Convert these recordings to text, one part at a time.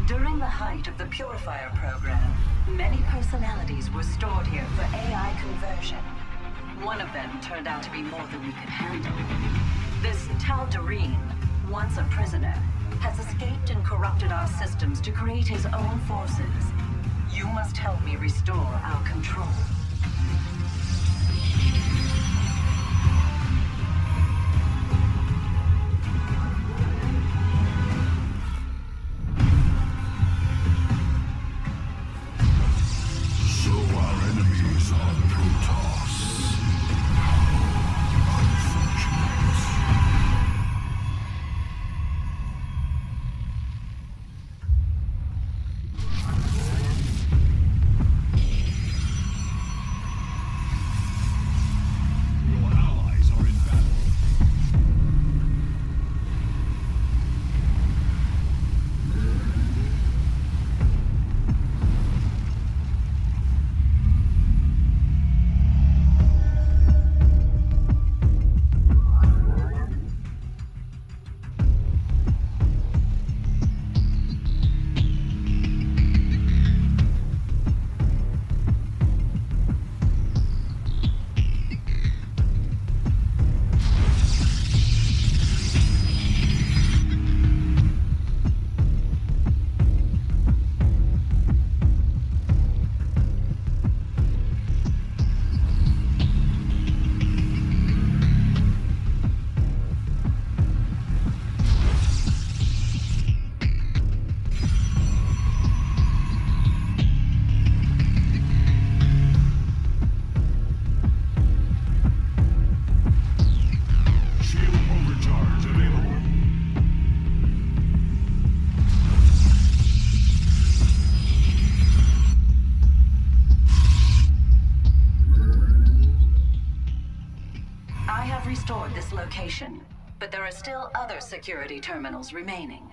During the height of the Purifier program, many personalities were stored here for AI conversion. One of them turned out to be more than we could handle. This Tal'Darim, once a prisoner, has escaped and corrupted our systems to create his own forces. You must help me restore our control. This location, but there are still other security terminals remaining.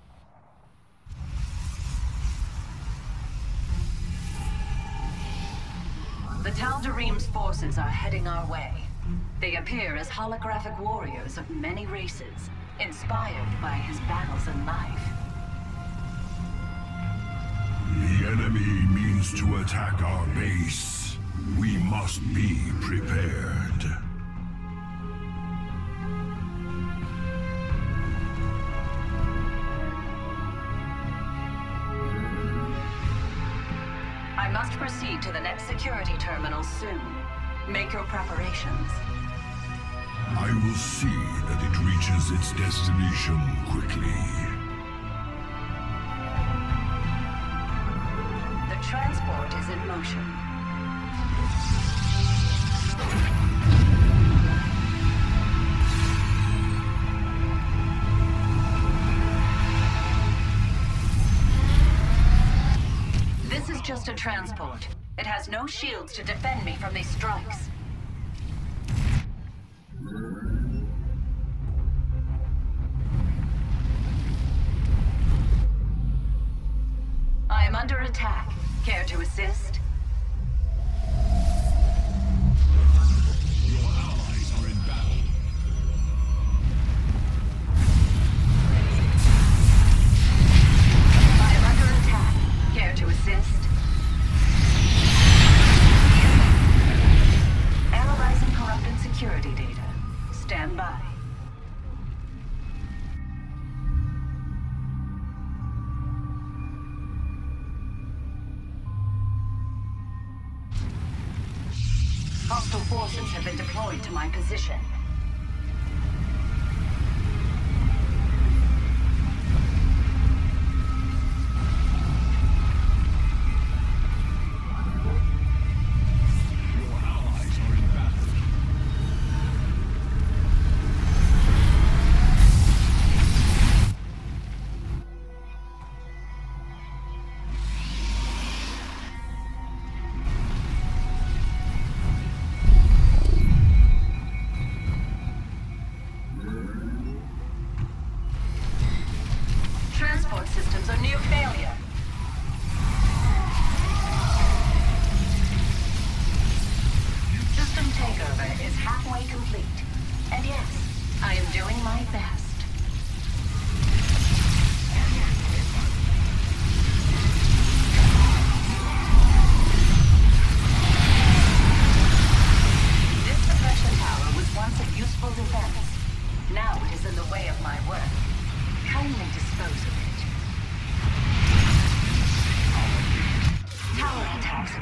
The Tal'Darim's forces are heading our way. They appear as holographic warriors of many races, inspired by his battles and life. The enemy means to attack our base. We must be prepared. I must proceed to the next security terminal soon. Make your preparations. I will see that it reaches its destination quickly. The transport is in motion. This is just a transport. It has no shields to defend me from these strikes. I am under attack. Care to assist? Your allies are in battle. I am under attack. Care to assist? Analyzing corrupted security data. Stand by. Hostile forces have been deployed to my position. Your allies are in battle. Transport systems are near failure. System takeover is halfway complete. And yes, I am doing my best.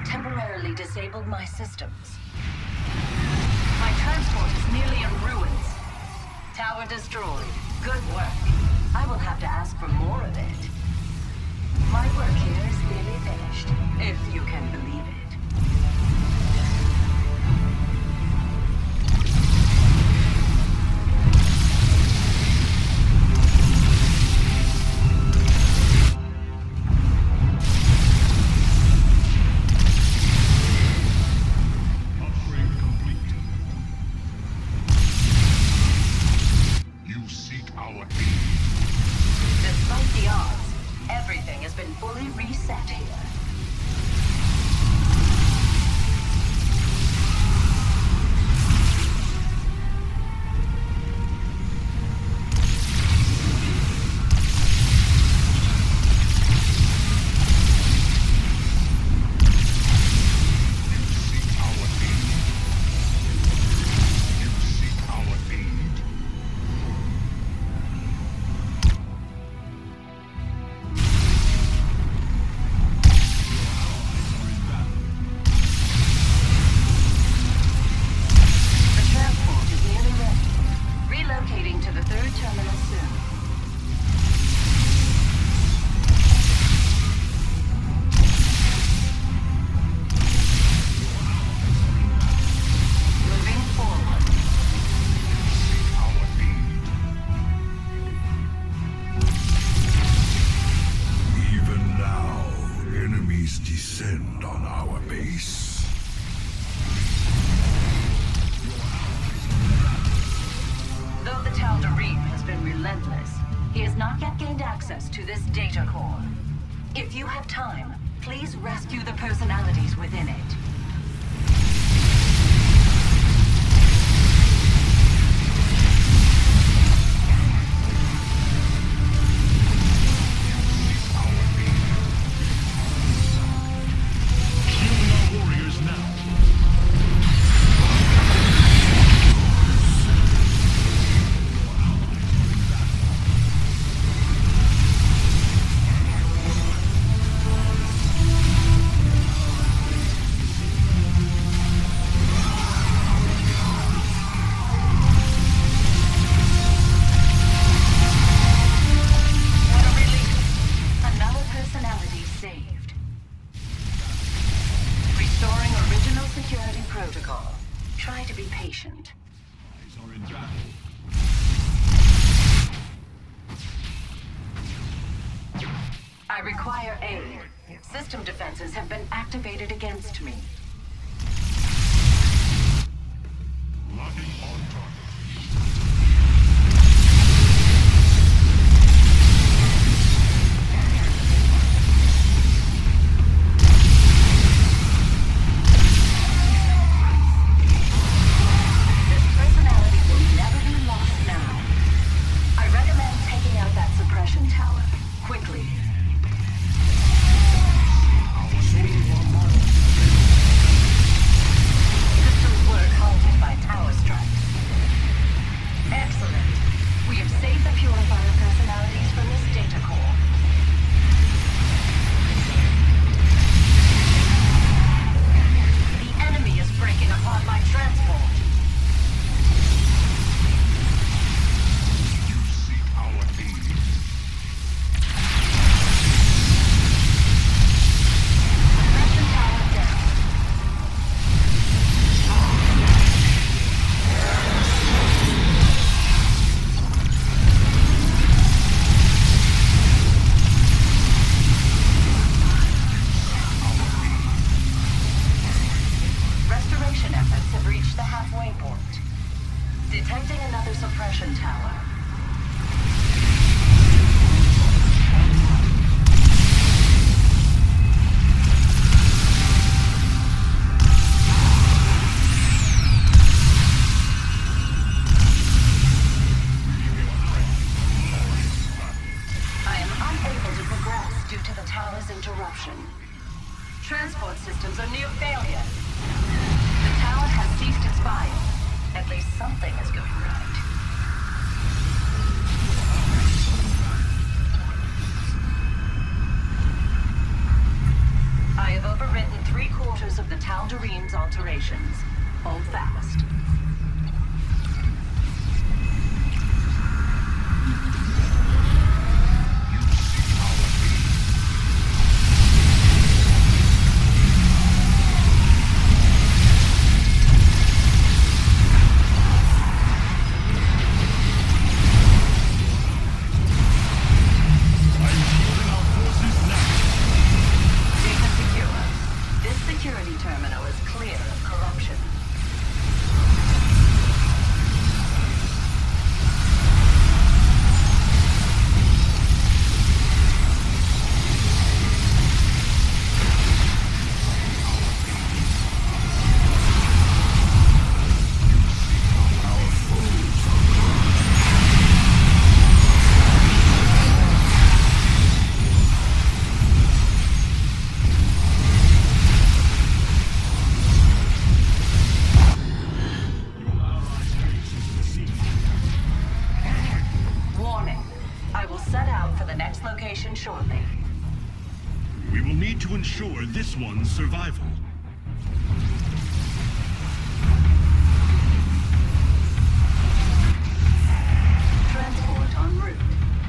temporarily disabled my systems. My transport is nearly in ruins. Tower destroyed. Good work. I will have to ask for more of it. My work here is nearly finished, if you can believe it. To this data core. If you have time, please rescue the personalities within it. I require aid. System defenses have been activated against me. Locking on target. Detecting another suppression tower. I am unable to progress due to the tower's interruption. Transport systems are near failure. The tower has ceased its fire. At least something is going right. I have overwritten 3/4 Tal'Darim's alterations. Hold fast. Shortly. We will need to ensure this one's survival. Transport en route.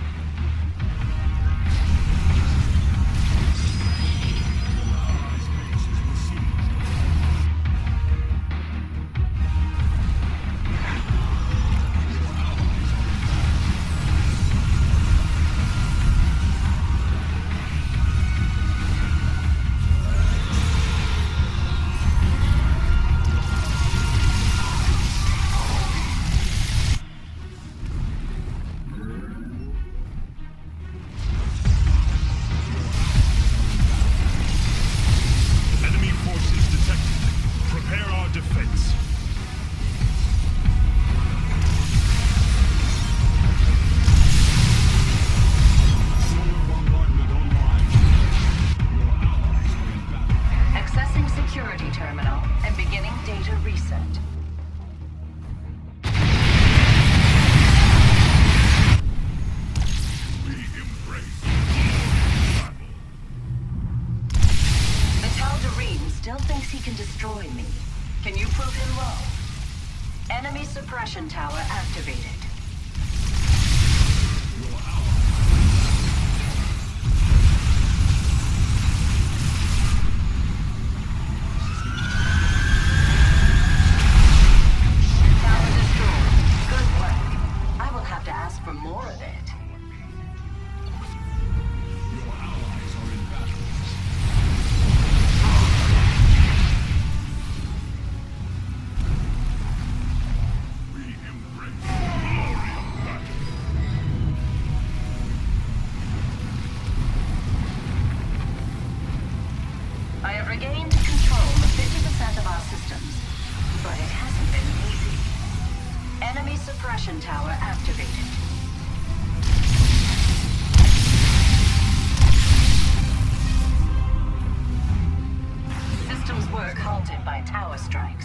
Enemy suppression tower activated. Tower destroyed. Good work. I will have to ask for more of it. Your allies are in battle. I have regained control of 50% of our systems, but it hasn't been easy. Enemy suppression tower activated. Systems work halted by tower strikes.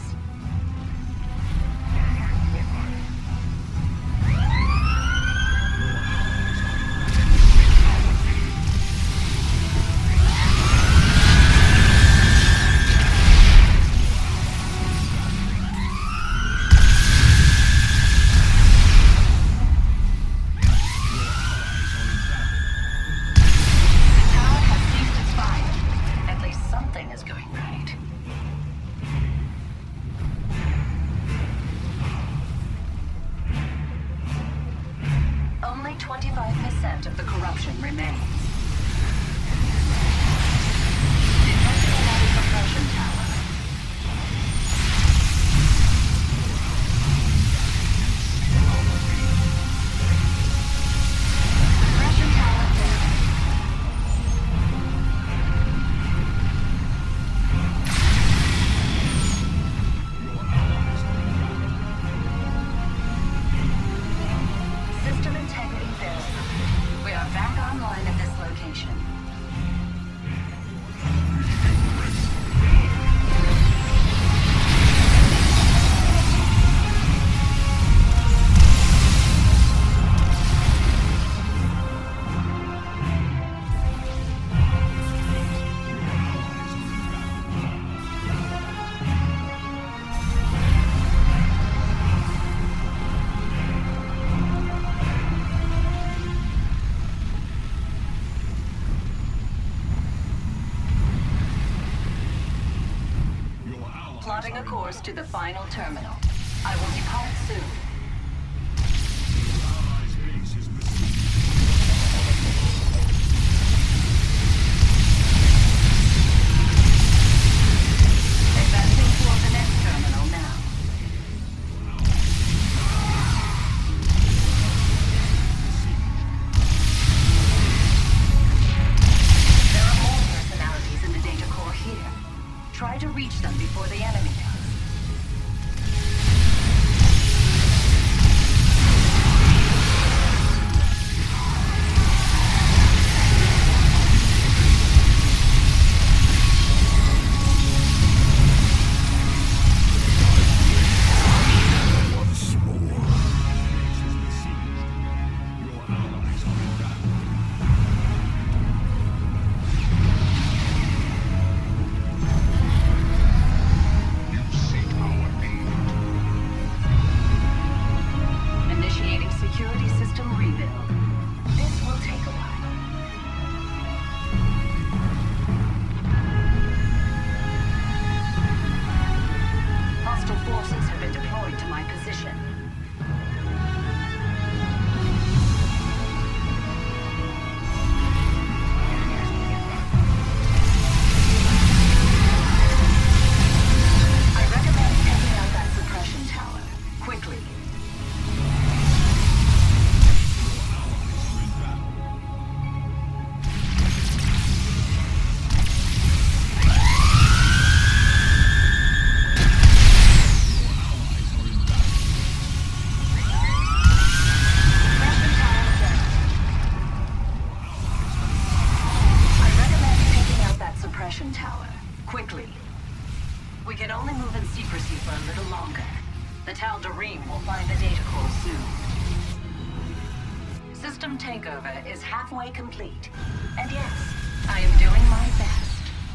Plotting a course to the final terminal. I will depart soon. Allies' base is besieged. Advancing toward the next terminal now. There are more personalities in the data core here. Try to reach them before the enemy does. Once more. Base is besieged. Your allies are in battle. You seek our aid. Initiating security system rebuild. This will take a while. Hostile forces have been deployed to my position. I recommend taking out that suppression tower. Quickly. Suppression tower down. I recommend taking out that suppression tower. Quickly. We can only move in secrecy for a little longer. The Tal'Darim will find the data core soon. System takeover is halfway complete. And yes, I am doing my best.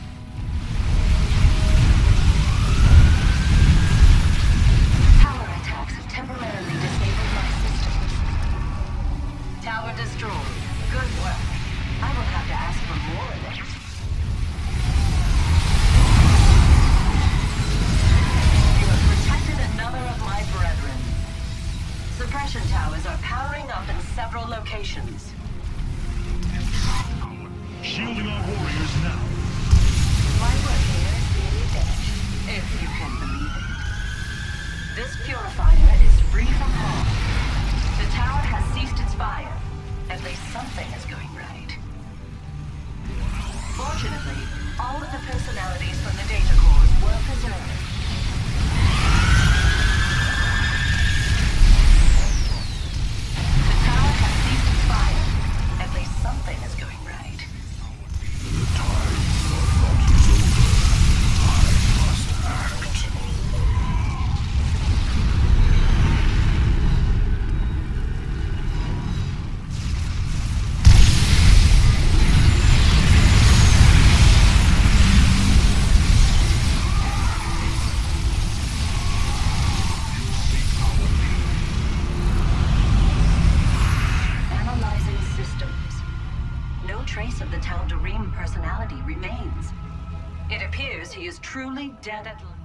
Tower attacks have temporarily disabled my systems. Tower destroyed. Good work. I will have to ask for more of this. You have protected another of my brethren. Suppression towers are powering up in several locations. Shielding our warriors now. My work here is really finished, if you can believe it. This purifier is free from harm. The tower has ceased its fire. At least something is going right. Fortunately, all of the personalities from the data cores were preserved. The tower has ceased its fire. At least something is going right. The time for thought is over. I must act. Analyzing systems. No trace of the Tal'Darim personality remains. It appears he is truly dead at last.